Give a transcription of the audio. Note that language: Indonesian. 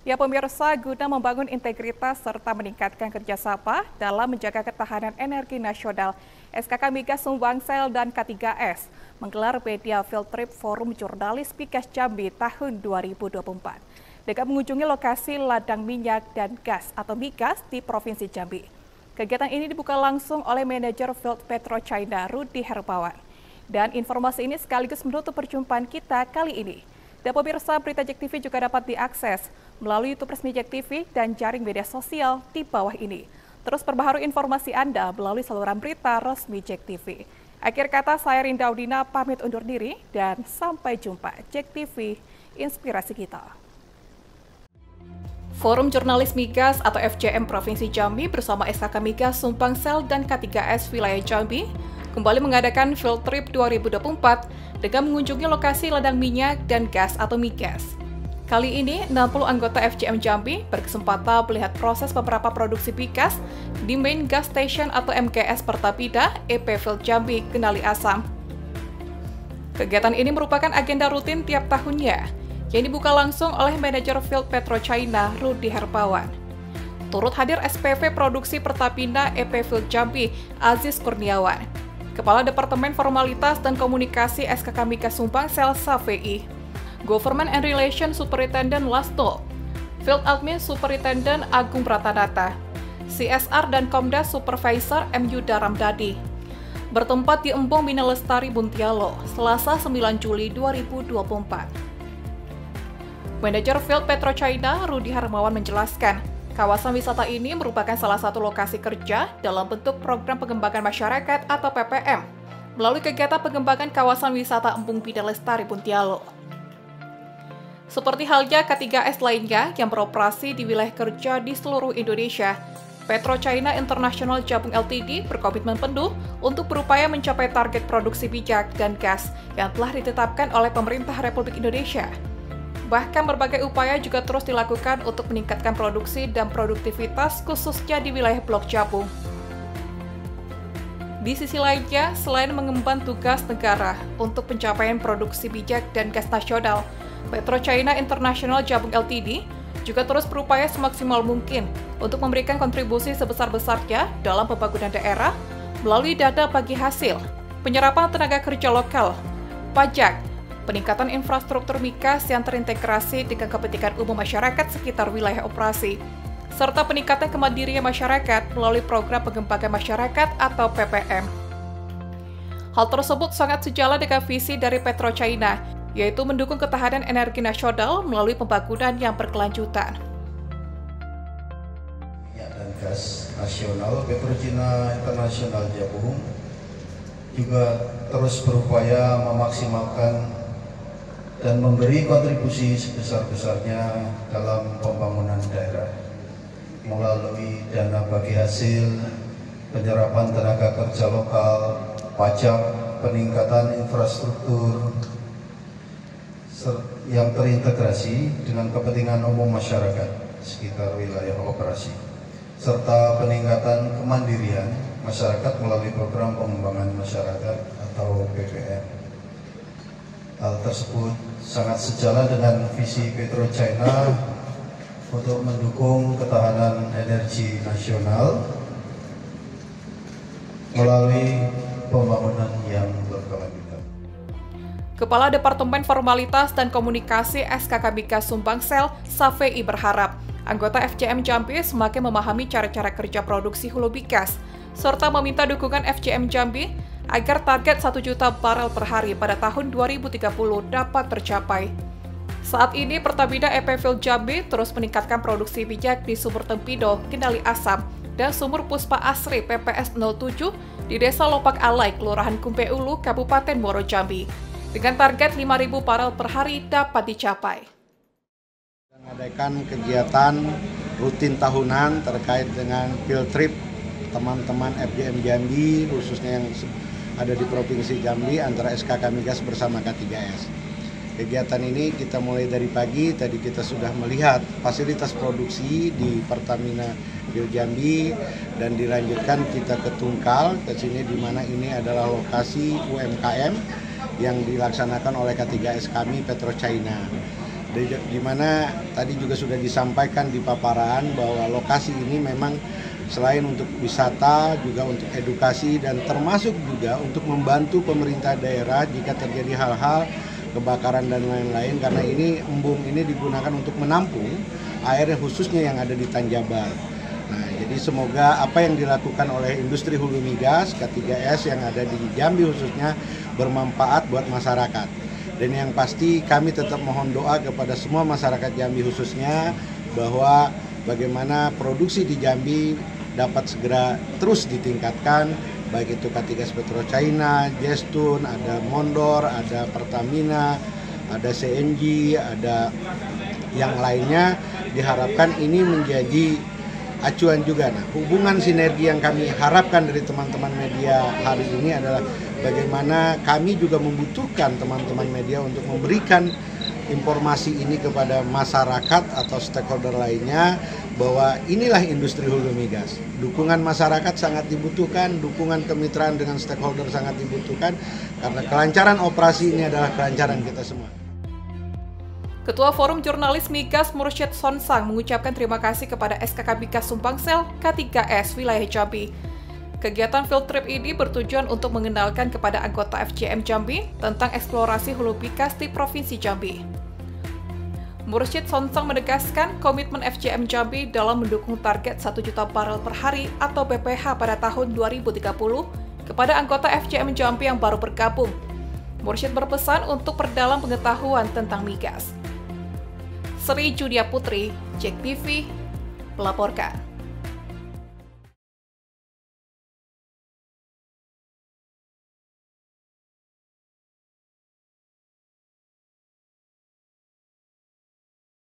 Ya pemirsa, guna membangun integritas serta meningkatkan kerjasama dalam menjaga ketahanan energi nasional, SKK Migas Sumbangsel dan K3S menggelar media field trip Forum Jurnalis Migas Jambi tahun 2024 dengan mengunjungi lokasi ladang minyak dan gas atau migas di Provinsi Jambi. Kegiatan ini dibuka langsung oleh manajer Field PetroChina Rudy Herbawan. Dan informasi ini sekaligus menutup perjumpaan kita kali ini. Dan pemirsa, berita JEK TV juga dapat diakses melalui YouTube resmi JEK TV dan jaring media sosial di bawah ini. Terus perbaharui informasi Anda melalui saluran berita resmi JEK TV. Akhir kata, saya Rinda Udina pamit undur diri dan sampai jumpa. JEK TV, inspirasi kita. Forum Jurnalis Migas atau FJM Provinsi Jambi bersama SKK Migas Sumbangsel dan K3S Wilayah Jambi kembali mengadakan Field Trip 2024 dengan mengunjungi lokasi ladang minyak dan gas atau migas. Kali ini, 60 anggota FJM Jambi berkesempatan melihat proses beberapa produksi migas di Main Gas Station atau MGS Pertamina EP Field Jambi, Kenali Asam. Kegiatan ini merupakan agenda rutin tiap tahunnya, yang dibuka langsung oleh manajer Field PetroChina Rudy Herbawan. Turut hadir SPV Produksi Pertamina EP Field Jambi Aziz Kurniawan, Kepala Departemen Formalitas dan Komunikasi SKK Migas Sumbangsel SAVEI, Government and Relations Superintendent Lasto, Field Admin Superintendent Agung Pratanata, CSR dan Komdas Supervisor MU Daramdadi, bertempat di Embong Bina Lestari Buntialo, Selasa 9 Juli 2024. Manajer Field PetroChina Rudy Herbawan menjelaskan, kawasan wisata ini merupakan salah satu lokasi kerja dalam bentuk program pengembangan masyarakat atau PPM melalui kegiatan pengembangan kawasan wisata Embung Bina Lestari Buntialo. Seperti halnya K3S lainnya yang beroperasi di wilayah kerja di seluruh Indonesia, PetroChina International Jabung Ltd berkomitmen penuh untuk berupaya mencapai target produksi minyak dan gas yang telah ditetapkan oleh pemerintah Republik Indonesia. Bahkan berbagai upaya juga terus dilakukan untuk meningkatkan produksi dan produktivitas khususnya di wilayah Blok Jabung. Di sisi lainnya, selain mengemban tugas negara untuk pencapaian produksi minyak dan gas nasional, PetroChina International Jabung Ltd juga terus berupaya semaksimal mungkin untuk memberikan kontribusi sebesar-besarnya dalam pembangunan daerah melalui dana bagi hasil, penyerapan tenaga kerja lokal, pajak, peningkatan infrastruktur migas yang terintegrasi dengan kepentingan umum masyarakat sekitar wilayah operasi, serta peningkatan kemandirian masyarakat melalui program pengembangan masyarakat atau PPM. Hal tersebut sangat sejalan dengan visi dari PetroChina, yaitu mendukung ketahanan energi nasional melalui pembangunan yang berkelanjutan. Minyak dan gas nasional, PetroChina International Jabung juga terus berupaya memaksimalkan dan memberi kontribusi sebesar-besarnya dalam pembangunan daerah melalui dana bagi hasil, penyerapan tenaga kerja lokal, pajak, peningkatan infrastruktur yang terintegrasi dengan kepentingan umum masyarakat sekitar wilayah operasi, serta peningkatan kemandirian masyarakat melalui program pengembangan masyarakat atau PPM. Hal tersebut sangat sejalan dengan visi PetroChina untuk mendukung ketahanan energi nasional melalui pembangunan yang berkelanjutan. Kepala Departemen Formalitas dan Komunikasi SKK Migas Sumbangsel SAVEI berharap anggota FJM Jambi semakin memahami cara-cara kerja produksi hulu migas, serta meminta dukungan FJM Jambi agar target 1 juta barel per hari pada tahun 2030 dapat tercapai. Saat ini, Pertamina EP Field Jambi terus meningkatkan produksi minyak di Sumur Tempido, Kenali Asam, dan Sumur Puspa Asri PPS 07 di Desa Lopak Alai, Kelurahan Kumpe Ulu, Kabupaten Muaro Jambi, dengan target 5.000 barel per hari dapat dicapai. Mengadakan kegiatan rutin tahunan terkait dengan field trip teman-teman FJM Jambi, khususnya yang ada di Provinsi Jambi antara SKK Migas bersama K3S. Kegiatan ini kita mulai dari pagi, tadi kita sudah melihat fasilitas produksi di Pertamina Field Jambi dan dilanjutkan kita ke Tungkal, ke sini di mana ini adalah lokasi UMKM yang dilaksanakan oleh K3S kami PetroChina. di mana tadi juga sudah disampaikan di paparan bahwa lokasi ini memang selain untuk wisata juga untuk edukasi dan termasuk juga untuk membantu pemerintah daerah jika terjadi hal-hal kebakaran dan lain-lain, karena ini embung ini digunakan untuk menampung air khususnya yang ada di Tanjabar. Nah, jadi semoga apa yang dilakukan oleh industri hulu migas K3S yang ada di Jambi khususnya bermanfaat buat masyarakat. Dan yang pasti kami tetap mohon doa kepada semua masyarakat Jambi khususnya bahwa bagaimana produksi di Jambi dapat segera terus ditingkatkan, baik itu K3S PetroChina, Jestun, ada Mondor, ada Pertamina, ada CNG, ada yang lainnya. Diharapkan ini menjadi acuan juga. Nah, hubungan sinergi yang kami harapkan dari teman-teman media hari ini adalah bagaimana kami juga membutuhkan teman-teman media untuk memberikan informasi ini kepada masyarakat atau stakeholder lainnya bahwa inilah industri hulu migas. Dukungan masyarakat sangat dibutuhkan, dukungan kemitraan dengan stakeholder sangat dibutuhkan, karena kelancaran operasi ini adalah kelancaran kita semua. Ketua Forum Jurnalis Migas Mursyid Sonsang mengucapkan terima kasih kepada SKK Migas Sumpangsel K3S Wilayah Jambi. Kegiatan field trip ini bertujuan untuk mengenalkan kepada anggota FJM Jambi tentang eksplorasi hulu migas di Provinsi Jambi. Mursyid Sonsang menegaskan komitmen FJM Jambi dalam mendukung target 1 juta barel per hari atau BPH pada tahun 2030 kepada anggota FJM Jambi yang baru bergabung. Mursyid berpesan untuk perdalam pengetahuan tentang migas. Sri Judia Putri, JEK TV, melaporkan.